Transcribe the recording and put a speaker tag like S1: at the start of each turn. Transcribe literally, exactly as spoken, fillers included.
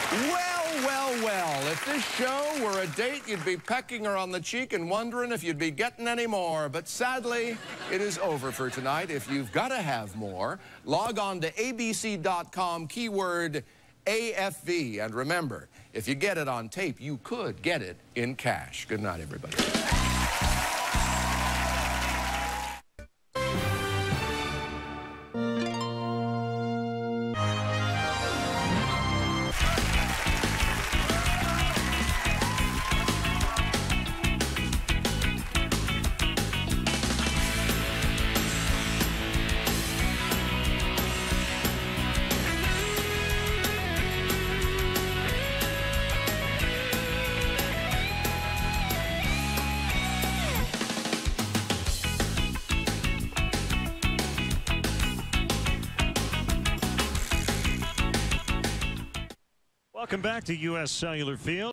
S1: Well, well, well, if this show were a date, you'd be pecking her on the cheek and wondering if you'd be getting any more. But sadly, it is over for tonight. If you've got to have more, log on to A B C dot com, keyword A F V. And remember, if you get it on tape, you could get it in cash. Good night, everybody.
S2: Welcome back to U S Cellular Field.